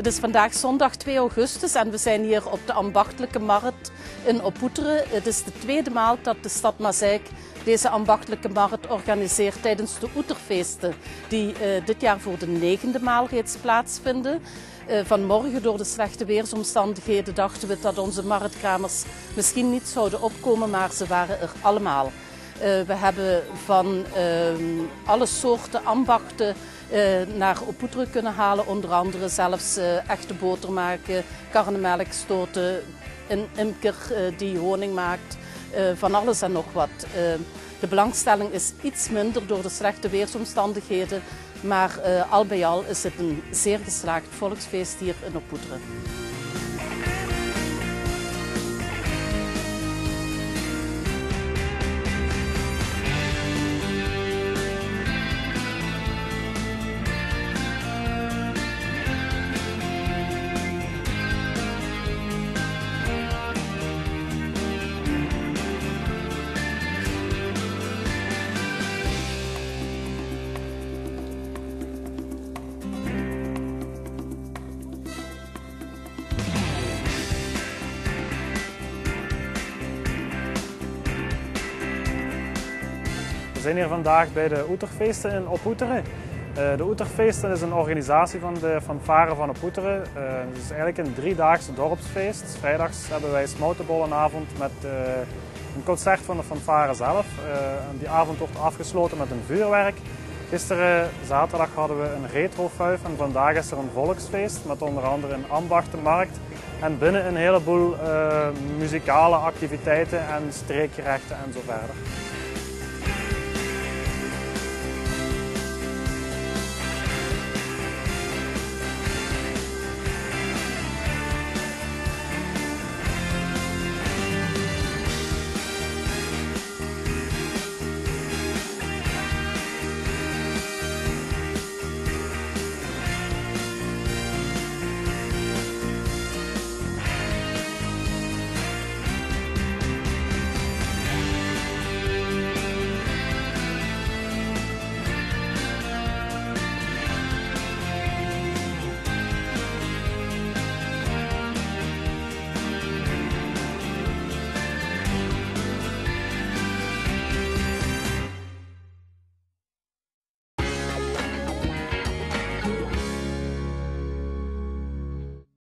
Het is vandaag zondag 2 augustus en we zijn hier op de ambachtelijke markt in Opvoeteren. Het is de tweede maal dat de stad Maaseik deze ambachtelijke markt organiseert tijdens de Oeterfeesten, die dit jaar voor de 9e maal reeds plaatsvinden. Vanmorgen door de slechte weersomstandigheden dachten we dat onze marktkramers misschien niet zouden opkomen, maar ze waren er allemaal. We hebben van alle soorten ambachten naar Opvoeteren kunnen halen. Onder andere zelfs echte boter maken, karnemelk stoten, een imker die honing maakt, van alles en nog wat. De belangstelling is iets minder door de slechte weersomstandigheden, maar al bij al is het een zeer geslaagd volksfeest hier in Opvoeteren. We zijn hier vandaag bij de Oeterfeesten in Opvoeteren. De Oeterfeesten is een organisatie van de fanfare van Opvoeteren. Het is eigenlijk een 3-daagse dorpsfeest. Vrijdags hebben wij smoutenbollenavond met een concert van de fanfare zelf. Die avond wordt afgesloten met een vuurwerk. Gisteren, zaterdag, hadden we een retrofuif en vandaag is er een volksfeest met onder andere een ambachtenmarkt. En binnen een heleboel muzikale activiteiten en streekgerechten en zo verder.